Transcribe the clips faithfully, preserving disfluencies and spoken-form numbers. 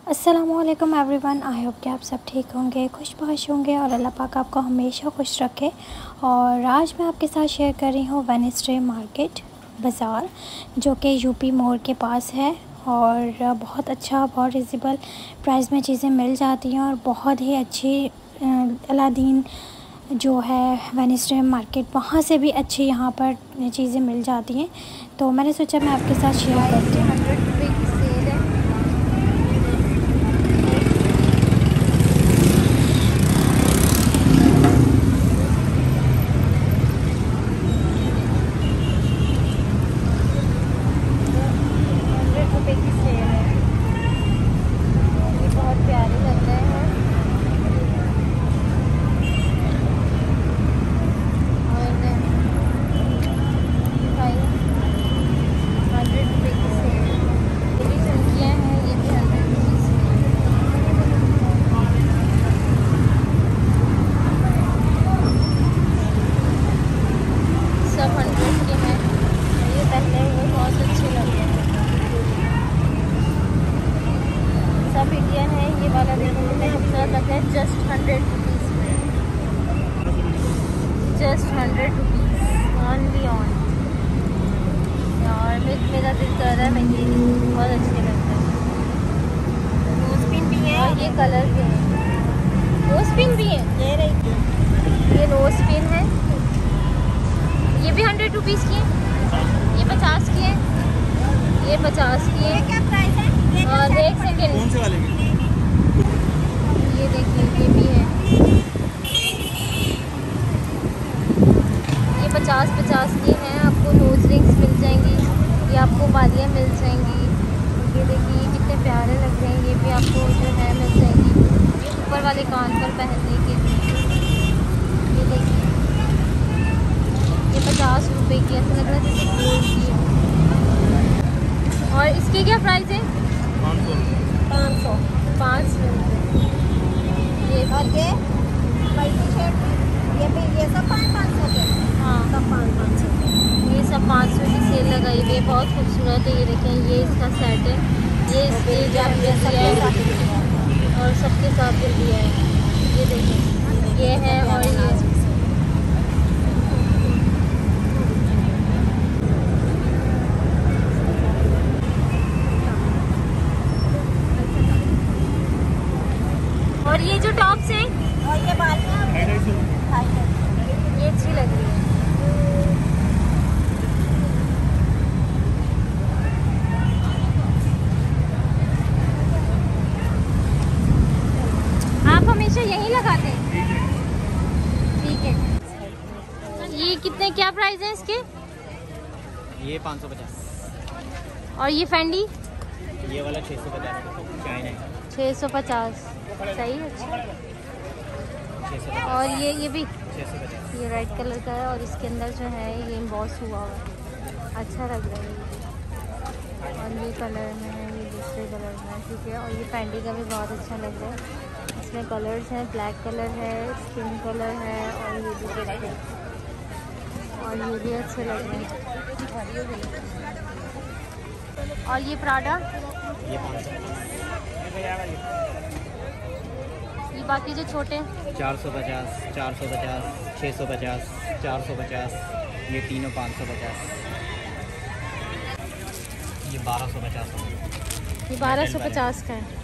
अस्सलामुअलैकुम everyone, I hope कि आप सब ठीक होंगे, खुशबाश होंगे और अल्लाह पाक आपको हमेशा खुश रखे। और आज मैं आपके साथ शेयर कर रही हूँ वेडनेसडे मार्केट बाज़ार, जो कि यूपी मोड़ के पास है। और बहुत अच्छा, बहुत रिजनेबल प्राइस में चीज़ें मिल जाती हैं और बहुत ही अच्छी अलादीन जो है वेडनेसडे मार्केट, वहाँ से भी अच्छी यहाँ पर चीज़ें मिल जाती हैं। तो मैंने सोचा मैं आपके साथ शेयर करती हूँ। हंड्रेड रुपये की सेल है। हंड्रेड रुपये की सेल है। ये बहुत प्यारे लग रहे हैं। और भाई हंड्रेड रुपये की सेल। ये भी झुमकियाँ हैं, ये भी हंड्रेड रुपीज़ की। सब हंड्रेड के हैं। ये पहने हुए बहुत अच्छे लग रहे हैं। सब इंडियन है। ये वाला देखो कितने खूबसूरत लग रहा है। जस्ट हंड्रेड रुपीज़ में, just hundred rupees only on. और मेरा मेरा दिल कर रहा है मैं ये लूँ, बहुत अच्छे लगते हैं। नोज पिन भी है और ये कलर भी है। नोज पिन भी है, ये रही, ये नोज पिन है। ये भी हंड्रेड रुपीज़ की है। ये पचास की है, ये पचास की है। ये क्या प्राइस है? और एक सेकेंड, कौन से वाले की? ये देखिए, ये भी है। ये पचास पचास की है। आपको नोज रिंग्स मिल जाएंगी, ये आपको बालियाँ मिल जाएंगी। ये देखिए, ये कितने प्यारे लग रहे हैं। ये भी आपको जो है मिल जाएंगी ऊपर वाले कान पर पहनने के लिए। ये देखिए, ये पचास रुपए की, ऐसा लग रहा है जैसे गोल्ड की है। और इसके क्या प्राइस है? पाँच सौ पाँच सौ पाँच सौ ये और ये स्पाइसी शर्ट, ये भी, ये सब पाँच पाँच सौ के। हाँ, सब पाँच पाँच सौ के। ये सब पाँच सौ की सेल लगाई हुई है। बहुत खूबसूरत है। ये देखें, ये इसका सेट है। ये इसके जो दिया है और सबके साथ भी दिया है। ये देखें, ये है और ये और ये जो टॉप्स हैं, और ये बालियाँ ये अच्छी लग रही है। आप हमेशा यही लगाते हैं? ठीक है। ये कितने, क्या प्राइस है इसके? ये पाँच सौ पचास। और ये फेंडी? ये वाला छः सौ पचास चाइना है। छः सौ पचास सही है, अच्छा। छः सौ और ये ये भी छः सौ पचास। ये रेड कलर का है और इसके अंदर जो है ये एम्बॉस हुआ हुआ है, अच्छा लग रहा है ये। और ये कलर में है, ये दूसरे कलर में है, ठीक है। और ये पैंडी का भी बहुत अच्छा लग रहा है। इसमें कलर्स हैं, ब्लैक कलर है, स्किन कलर है और ये भी देखिए, और ये भी अच्छे लग रहे हैं। और ये प्राडा, ये पाँच सौ ये बाकी जो छोटे, चार सौ पचास, चार सौ पचास, छः सौ पचास, चार सौ पचास, ये तीनों पाँच सौ पचास, ये बारह सौ पचास, ये बारह सौ पचास का है।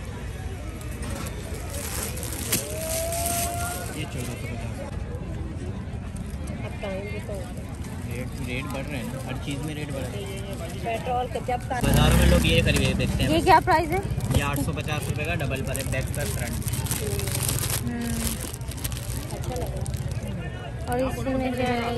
ये चौदह सौ पचास। रेट रेट बढ़ रहे हैं ना, हर चीज़ में रेट बढ़ रहे हैं। पेट्रोल के जब का बाजारों में लोग ये खरीदे देखते हैं। ये क्या प्राइस है? ये आठ सौ पचास रुपये का डबल पर है, बैक पर फ्रंट। अच्छा लग रहा है। और इसमें जो है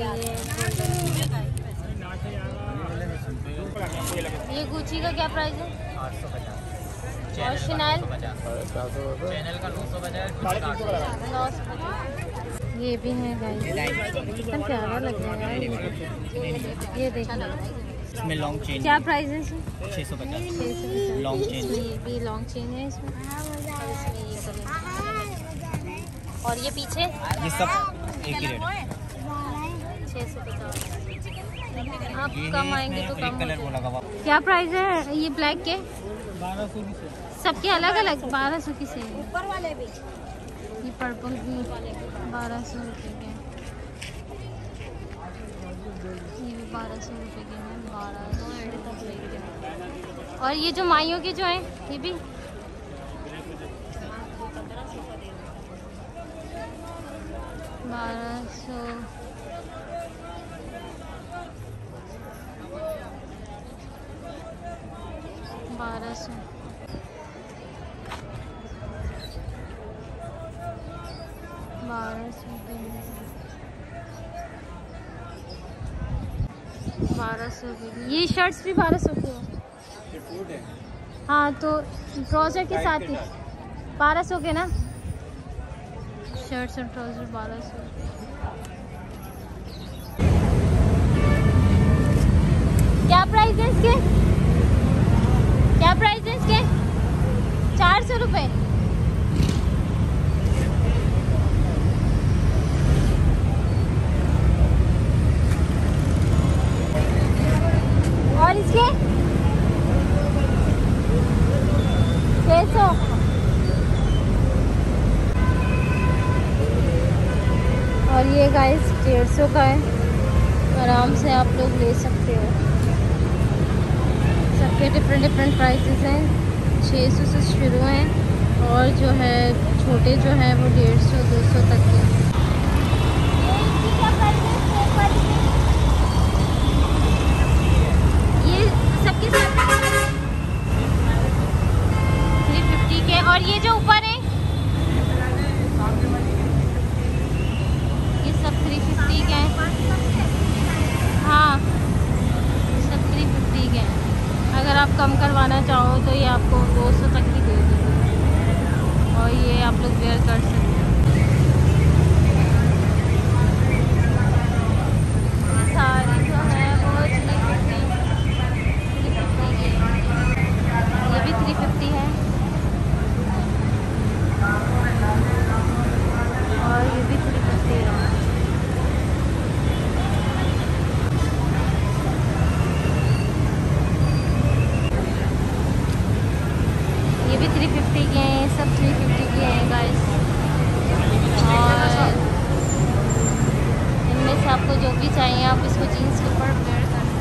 ये ये गुची का क्या प्राइस है? आठ सौ पचास। और शैनल चैनल का नौ सौ पचास। नौ सौ पचास। ये भी है गाइस, कितना प्यारा लग रहा है यार। ये देखिए, इसमें लॉन्ग चेन क्या प्राइस है इसमें? छः सौ पचास। छः सौ पचास। Long chain. इसमें ये भी लॉन्ग चेन है इसमें। और इसमें ये कलर। और ये पीछे ये सब एक ही रेट है। छः सौ पचास। आप कम आएंगे तो कम कलर वो लगा हुआ। क्या प्राइस है ये ब्लैक के? सबके अलग अलग बारह सौ की सेल है। ऊपर वाले भी ये पर्पल भी बारह सौ रुपये के, ये भी बारह सौ रुपये के हैं, बारह सौ। और ये जो माइयों के जो हैं ये भी बारह सौ। बारह सौ बारह सौ बारह सौ की। ये शर्ट्स भी बारह सौ की है। हाँ तो ट्राउज़र के साथ ही बारह सौ के ना, शर्ट्स और ट्राउज़र बारह सौ। क्या प्राइस है इसके? क्या प्राइस है इसके? चार सौ रुपये। और इसके छः सौ। और ये गाइस डेढ़ सौ का है, आराम से आप लोग ले सकते हो। सबके डिफरेंट डिफरेंट प्राइसेस हैं, छः सौ से शुरू हैं और जो है छोटे जो हैं वो डेढ़ सौ दो सौ तक के। ये सबके साथ थ्री फिफ्टी के। और ये जो ऊपर है ये सब थ्री फिफ्टी के हैं। हाँ सब थ्री फिफ्टी के हैं। अगर आप कम करवाना चाहो तो ये आपको दो सौ तक भी दे देंगे और ये आप लोग वेयर कर सकते हैं। सारी जो है वो थ्री फिफ्टी थ्री फिफ्टी की, ये भी थ्री फिफ्टी है और ये भी थ्री फिफ्टी है। ये भी थ्री फिफ्टी के हैं, सब थ्री फिफ्टी के हैं गाइस। और इनमें से आपको जो भी चाहिए आप इसको जीन्स के ऊपर वेयर कर सकते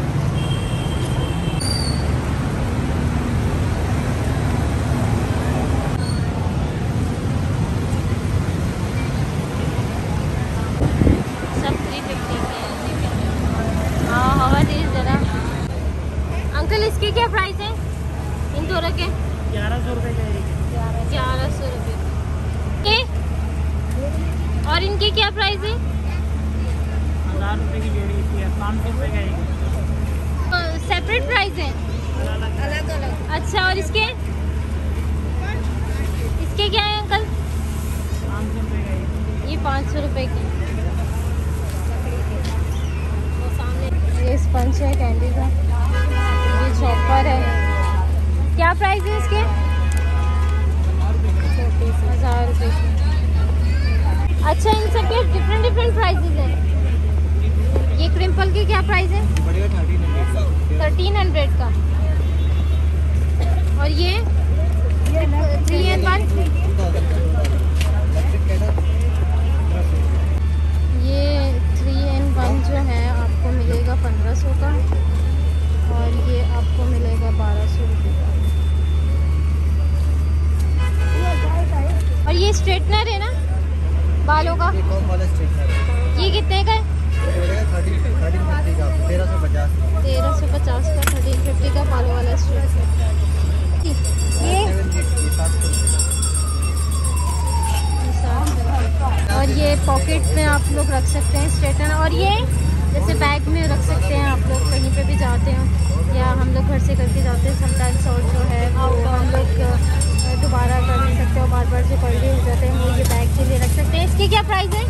हैं। सब थ्री फिफ्टी के हैं। हाँ हवा तेज ज़रा। अंकल इसके क्या प्राइस है इन दोनों के? ग्यारह सौ रुपये का। ग्यारह सौ रुपये के। और इनके क्या प्राइस है? हज़ार रुपये की जोड़ी है, पाँच सौ रुपये का एक। सेपरेट प्राइस है अलग अलग। अच्छा। और इसके इसके क्या है अंकल? पाँच सौ रुपये का एक। ये पाँच सौ रुपये की। ये स्पंज है कैंडी का, ये चॉपर है। क्या प्राइस है इसके? हज़ार रुपये की। अच्छा इन सब के डिफरेंट डिफरेंट प्राइसेस हैं। ये क्रिम्पल के क्या प्राइस है? थर्टीन हंड्रेड का। और ये थ्री एंड वन, ये थ्री एंड वन जो है आपको मिलेगा पंद्रह सौ का और ये आपको मिलेगा बारह सौ रुपये का। और ये स्ट्रेटनर है ना बालों का, ये कितने का है? तेरह सौ पचास तेरह सौ पचास का थर्टीन फिफ्टी का बालों वाला स्ट्रेटनर। ये और ये पॉकेट में आप लोग रख सकते हैं स्ट्रेटनर। और ये जैसे बैग में रख सकते हैं आप लोग, कहीं पे भी जाते हो या हम लोग घर से करके जाते हैं समटाइम्स, और जो है वो हम लोग दोबारा कर नहीं सकते और बार बार जो कर्ली हो जाते हैं वो ये बैग के लिए रख सकते हैं। इसकी क्या प्राइस है?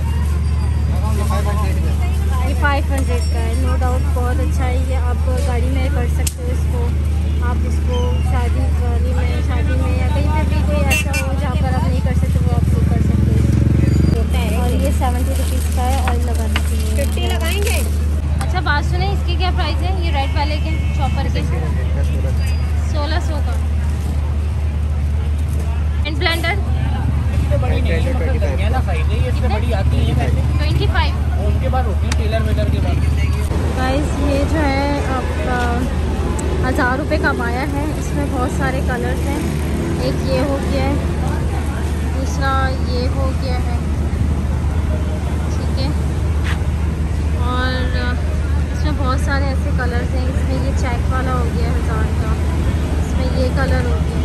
ये फाइव हंड्रेड का है। नो डाउट बहुत अच्छा है ये। आप गाड़ी में कर सकते हो इसको, आप इसको शादी वाली में शादी में या कहीं पर भी कोई ऐसा हो जहाँ पर आप नहीं कर सकते वो आप लोग कर सकते हो। और ये सेवेंटी रुपीज़ का है ऑयल लगाने के लिए। फिफ्टी लगाएंगे। अच्छा बात सुने, इसकी क्या प्राइस है? ये रेड वाले के चॉपर के सोलह सौ का। ट्वेंटी फाइव उनके बाद होती है टेलर मेकर के बाद। गाइस ये जो है आपका हज़ार रुपये का माया है। इसमें बहुत सारे कलर्स हैं। एक ये हो गया है, दूसरा ये हो गया है, ठीक है। और इसमें बहुत सारे ऐसे कलर्स हैं। इसमें ये चेक वाला हो गया हज़ार का, इसमें ये कलर हो गया,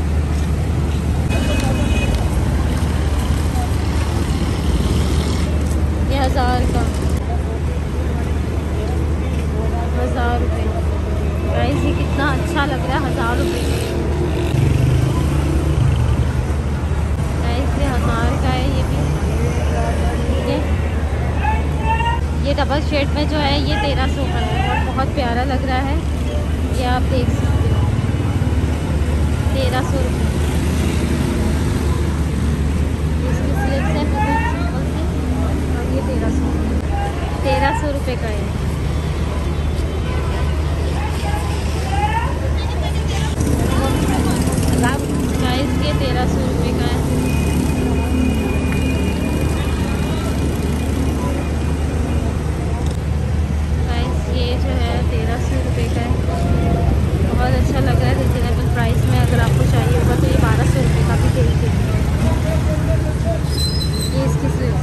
ये हज़ार का, हज़ार रुपये। प्राइस ये कितना अच्छा लग रहा है, हज़ार रुपये प्राइस ये हज़ार का है। ये भी ठीक है। ये डबल शेड में जो है ये तेरह सौ का है और बहुत प्यारा लग रहा है। ये आप देख सकते हो, तेरह सौ रुपये। इसकी स्लिप्स है बिल्कुल सिंपल सी और ये तेरह सौ तेरह सौ रुपये का है। प्राइस ये तेरह सौ रुपये का है। प्राइस ये जो है तेरह सौ रुपये का है। बहुत अच्छा लग रहा है रिजनेबल प्राइस में। अगर आपको चाहिए होगा तो ये बारह सौ रुपये का भी दे देंगे। ये इसकी स्लीव्स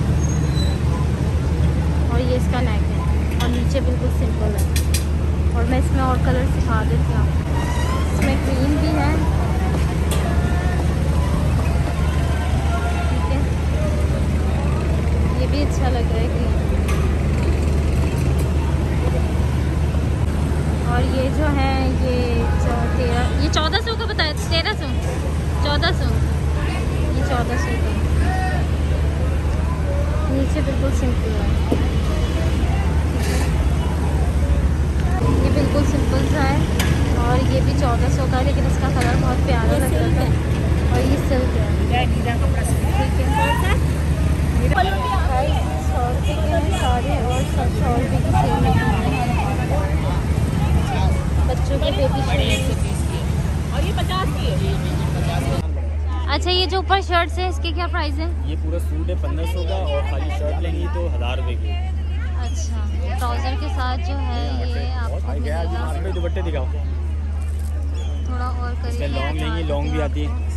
और ये इसका नेक है और नीचे बिल्कुल सिंपल है। और मैं इसमें और कलर सिखा देती हूँ आपको। इसमें ग्रीन भी है, ठीक है। ये भी अच्छा लग रहा है ग्रीन। और ये जो है ये तेरह ये चौदह सौ का बताया, तेरह सौ चौदह सौ ये चौदह सौ का। नीचे बिल्कुल सिंपल है, ये बिल्कुल सिंपल सा है। और ये भी चौदह सौ का है, लेकिन इसका कलर बहुत प्यारा लग रहा था। और ये सिल्क है, ठीक है। सौ रुपये के हैं सारे और सब सौ रुपये की सेल है। बच्चों के बेबी शूज और ये पचास की है। अच्छा, ये जो ऊपर शर्ट्स है इसके क्या प्राइस है? ये पूरा सूट है पंद्रह सौ का और खाली शर्ट लेंगी तो हज़ार रुपये की। अच्छा, ट्राउज़र के साथ जो है ये आपको मिलेगा। दुपट्टे दिखाओ, थोड़ा और करिए। लॉन्ग लेंगी, लॉन्ग भी आती है।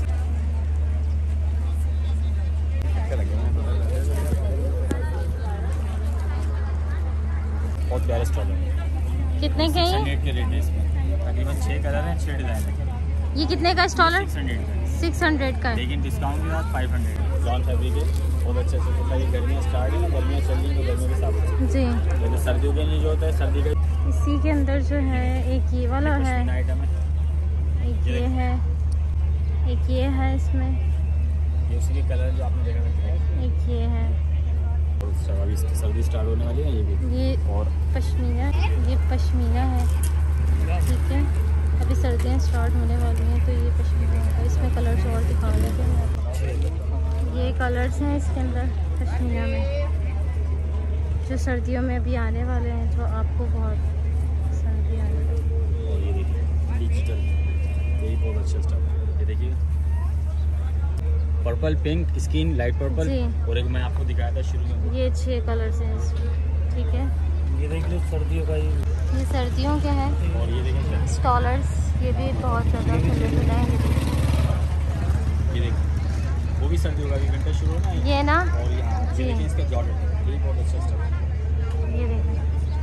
बहुत प्यारे स्टॉल है। कितने के हैं? के रेट है इसमें। तकरीबन छः कलर हैं, छः डिज़ाइन है। ये कितने का स्टॉलर? सिक्स हंड्रेड का सिक्स हंड्रेड का है, लेकिन डिस्काउंट के साथ फाइव हंड्रेड। लॉन फैब्रिक है, बहुत अच्छे से होता है। गर्मियाँ स्टार्ट है, गर्मियाँ चल रही हैं तो गर्मियों के हिसाब से जी। लेकिन सर्दियों के लिए जो होता है सर्दी का। इसी के अंदर जो है एक ये वाला है, आइटम है, एक ये है, एक ये है इसमें, ये उसी के कलर जो आपने देखा था। एक ये है। और अभी सर्दी स्टार्ट होने वाली है। ये भी ये और पश्मीना, ये पश्मीना है, ठीक है। अभी सर्दियाँ स्टार्ट होने वाली हैं तो ये पश्मीना है। इसमें कलर्स और दिखा देते हैं। ये कलर्स हैं इसके अंदर पश्मीना में जो सर्दियों में अभी आने वाले हैं, जो आपको बहुत पसंद भी आने वाले हैं। और ये देखिए डिजिटल, यही बहुत अच्छा स्टाफ है। ये देखिए purple, pink, skin light purple जी। और एक मैं आपको दिखाया था शुरू में, ये छह कलर्स हैं इसमें, ठीक है। ये देख लो सर्दियों का। ये ये सर्दियों के हैं और ये देखें स्टॉलर्स, ये भी बहुत ज़्यादा चले हुए हैं। ये देखिए वो भी सर्दियों का, भी विंटर शुरू होना है। ये ना और यहाँ ये जी। देखिए इसका जॉर्जेट, ये बहुत अच्छा स्टाफ है। ये देखिए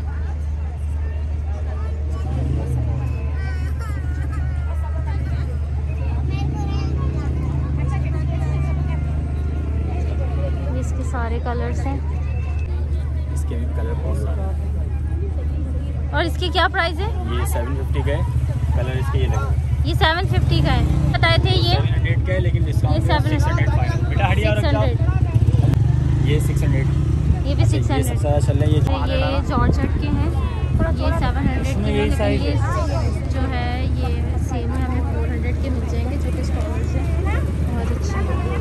इसके सारे कलर्स हैं। इसके भी कलर बहुत सारे हैं। और इसकी क्या प्राइस है? ये सेवन फिफ्टी का है, कलर इसके ये लगे। ये सेवन फिफ्टी का है, बताए थे ये सेवन हंड्रेड का है, लेकिन ये discount seven six hundred final. बेटा हटिया सिक्स रख हंड्रेड, जाओ। ये सिक्स हंड्रेड, ये भी सिक्स ये हंड्रेड। सबसे ज़्यादा चल रहे हैं। ये ये जॉर्जेट के हैं, ये सेवन हंड्रेड के हैं, लेकिन ये जो है ये सेम में हमें फोर हंड्रेड के मिल जाएंगे, जो कि स्टॉलर्स हैं, बहुत अच्छे हैं।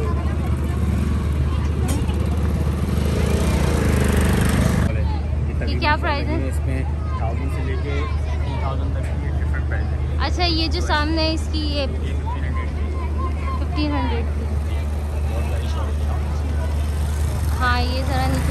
ये क्या प्राइस है? इसमें थाउजेंड से लेके फिफ्टीन थाउजेंड तक की डिफरेंट प्राइस है। अच्छा, ये जो सामने है इसकी ये ये फिफ्टीन हंड्रेड की फिफ्टीन हंड्रेड की। बहुत सारी शॉप ये ज़रा नीचे,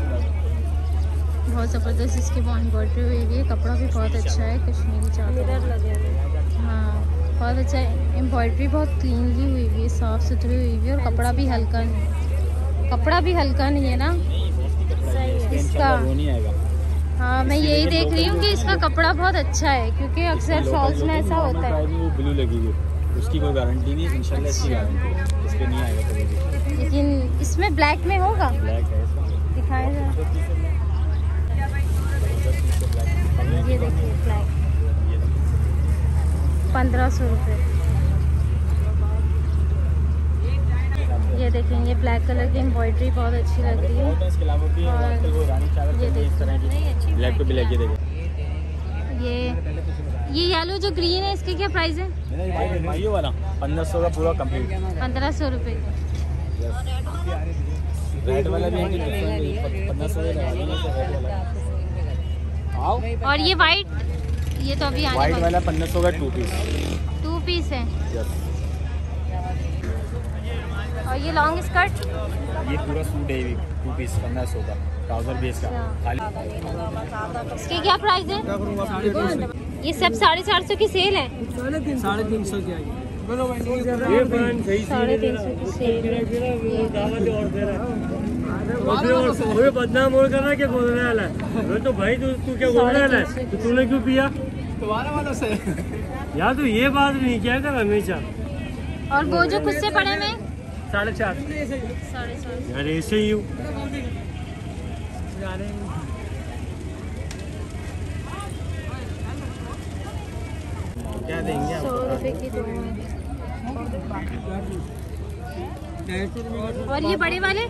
बहुत ज़बरदस्त इसकी एम्ब्रॉयडरी हुई हुई है। कपड़ा भी बहुत अच्छा है, कश्मीरी चादर। हाँ बहुत अच्छा है, एम्ब्रॉयडरी बहुत क्लीनली हुई हुई है, साफ़ सुथरी हुई हुई है। और कपड़ा भी हल्का नहीं, कपड़ा भी हल्का नहीं है ना इसका। हाँ मैं यही देख रही हूँ कि इसका कपड़ा बहुत अच्छा है, क्योंकि अक्सर शॉल्स में ऐसा होता है। ब्लू लगेगी, उसकी कोई गारंटी नहीं, इंशाल्लाह इसकी गारंटी है, इस पे नहीं आएगा कभी भी। लेकिन इसमें ब्लैक में होगा, ब्लैक है इसका, दिखाएं जरा। ये देखिए ब्लैक, पंद्रह सौ रुपये। ये देखें, ये ब्लैक कलर की एम्ब्रॉयडरी बहुत अच्छी लग रही है। और ये देखिए ब्लैक पे ब्लैक, ये देखिए ये ये येलो जो ग्रीन है, इसके क्या प्राइस है? ये वाला पंद्रह सौ का पूरा कंप्लीट, पंद्रह सौ रुपये का। रेड वाला भी पंद्रह सौ का। और ये वाइट, ये तो अभी आने वाइट वाला वाला पंद्रह सौ का टू पीस, टू पीस है। यस। और ये लॉन्ग स्कर्ट, ये पूरा सूट है, टू पीस पंद्रह सौ का, ट्राउजर भी इसका खाली। इसके क्या प्राइस है? ये सब साढ़े चार सौ की सेल है, साढ़े तीन सौ की आई साढ़े तीन सौ की सेल है। बदनाम और करना क्या बोल रहा है तो भाई, तू तू क्या बोल रहा है, तो तूने क्यों पिया तुम्हारे वालों से यार? तो ये बात नहीं क्या कर हमेशा। और वो जो खुद से पड़े में साढ़े चार साढ़े चार यार, ऐसे ही हूँ। क्या देंगे सौ रुपए की दो हैं। और ये बड़े वाले,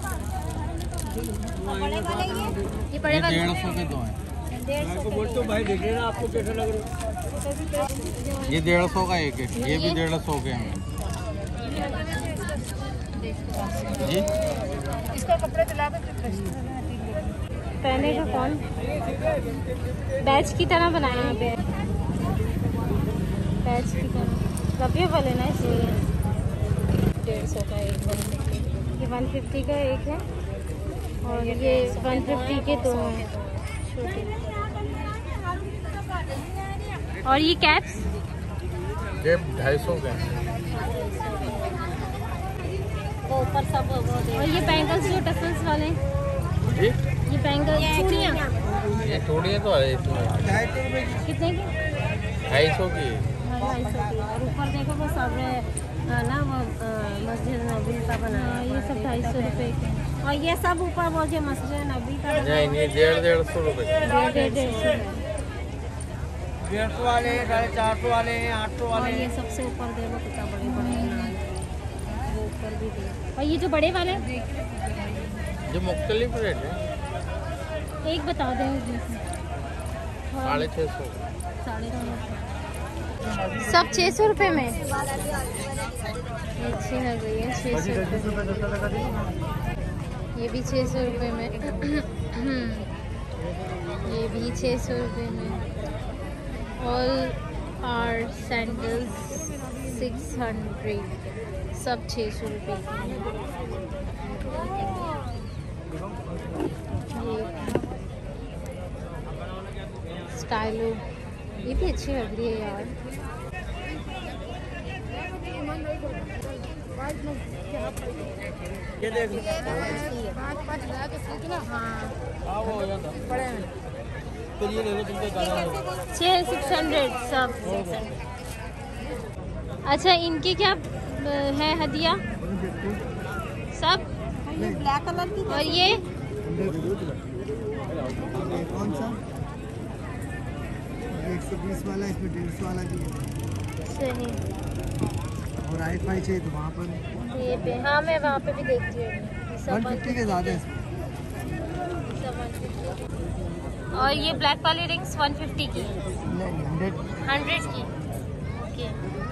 ये बड़े वाले डेढ़ सौ के दो हैं। बोलते भाई देखे ना आपको कैसा लग रहा है? ये डेढ़ सौ का एक है, ये भी डेढ़ सौ के हैं जी। इसका कपड़ा दिला दो। पहने का कौन बैच की तरह बनाया यहाँ पे, बैच की तरह रबिया वाले ना, इसलिए डेढ़ सौ का एक, ये वन फिफ्टी का एक है। और ये वन फिफ्टी के दो हैं छोटे। और ये कैप्स, ये ढाई सौ के हैं। ऊपर सब। और ये बैंगल्स जो टसल्स वाले, जी ये बैंगल चूड़ियाँ ये चूड़ियाँ तो है इसमें कितने की? ढाई सौ की। ढाई सौ की। और ऊपर देखो वो सब ना, वो मस्जिद नबी का बनाया, ये सब ढाई सौ रुपये के। और ये सब ऊपर वो जो मस्जिद नबी का नहीं नहीं, डेढ़ डेढ़ सौ रुपये। डेढ़ डेढ़ डेढ़ सौ है। डेढ़ सौ वाले, साढ़े चार सौ वाले हैं, आठ सौ और वाले। ये सबसे ऊपर देखो कितना बड़े बड़े हैं, वो ऊपर भी देखो। और ये जो बड़े वाले जो मुख्तलिफ रेट है, एक बता दें, साढ़े छः सौ। साढ़े सब छः सौ रुपये में। अच्छी लग रही है, छः सौ रुपये। ये भी छः सौ रुपये में, ये भी छः सौ रुपये में। All are sandals six hundred, सब छः सौ रुपये की। स्टाइलो, ये भी अच्छी लग रही है यार। ये देख हाँ वो हो जाता तो ये ले लो, तुमको छः सिक्स हंड्रेड सब। अच्छा इनकी क्या है हदिया सब? ब्लैक कलर की। और ये कौन सा? एक सौ बीस वाला, इसमें डेढ़ सौ वाला भी है। सही। और आई फाई चाहिए तो वहाँ पर ये पे, हाँ मैं वहाँ पे भी देखती हूँ। वन फिफ्टी के ज़्यादा है। और ये ब्लैक वाली रिंग्स वन फिफ्टी की, हंड्रेड हंड्रेड की। ओके।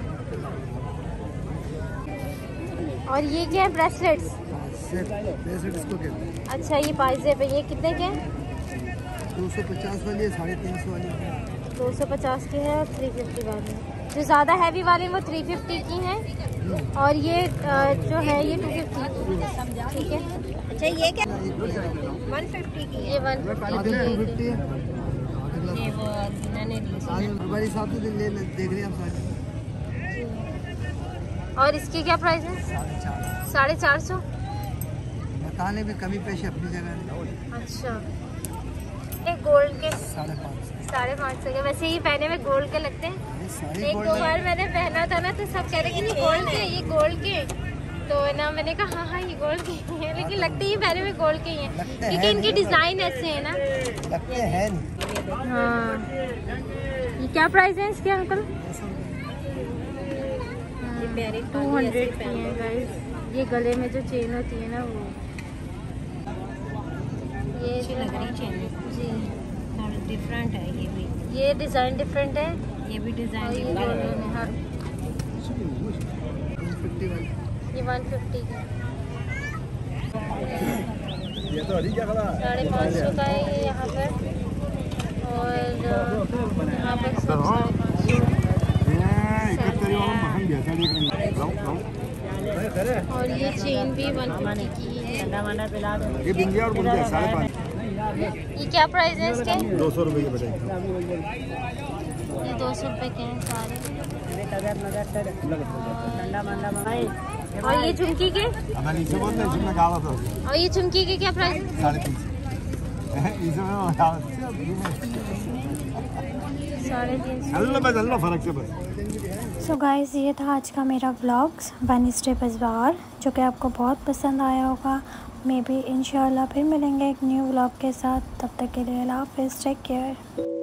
और ये क्या है? ब्रेसलेट्स। ब्रेसलेट इसको कहते हैं। अच्छा ये पाइजेब है, ये कितने के हैं? दो सौ पचास वाली है, साढ़े तीन सौ वाली है। दो सौ पचास की है और थ्री फिफ्टी वाली है। जो ज़्यादा हैवी वाली वो थ्री फिफ्टी की है, और ये जो है ये टू फिफ्टी की। ठीक है। अच्छा ये क्या? वन फिफ्टी की ये वन टू फिफ्टी है। ये वो मैंने ली थी। आज हमारे हिसाब से ले ले- देख रहे हैं आप सारे। और इसकी क्या प्राइस है? साढ़े चार सौ। बताने भी कमी पेश अपनी जगह है। अच्छा, ये गोल्ड के साढ़े पाँच सौ। साढ़े पाँच सौ के। वैसे ये पहने में गोल्ड के लगते हैं। ये सारी एक गोल्ड दो है। बार मैंने पहना था ना तो सब कह रहे कि ये गोल्ड के, ये गोल्ड के। तो ना मैंने कहा हाँ हाँ ये गोल्ड के हैं, लेकिन लगते ही पहने में गोल्ड के ही हैं लगते क्योंकि हैं इनके नहीं। डिजाइन ऐसे हैं ना। लगते हैं नहीं। हाँ, ये क्या प्राइस है इसके अंकल? टू हंड्रेड की है गाइस। ये गले में जो चेन होती है ना वो, ये जो है जी डिफरेंट है ये भी, ये डिजाइन डिफरेंट है। ये भी और डिजाइन ये गोल्डन है हर, फिफ्टी वाली। ये वन फिफ्टी का ये तो अभी क्या खड़ा साढ़े पाँच सौ का है ये यहाँ पर। और यहाँ पर सब साढ़े पाँच सौ। और ये चेन भी वन फिफ्टी की है। ये बिंदिया और बुंदिया साढ़े पाँच। ये क्या प्राइस है इसके? दो सौ रुपये के बताइए। ये दो सौ रुपये के हैं सारे। और ये झुमकी के? नीचे बोलते हैं जिसमें कहा था और ये झुमकी के क्या प्राइस? साढ़े तीन सौ। साढ़े तीन सौ। चल लो बस, चल लो फर्क से बस। सो गाइस, ये था आज का मेरा व्लॉग्स वेडनेसडे बाज़ार, जो कि आपको बहुत पसंद आया होगा। मे बी इंशाल्लाह फिर मिलेंगे एक न्यू व्लॉग के साथ। तब तक के लिए अल्लाह हाफ़िज़, टेक केयर।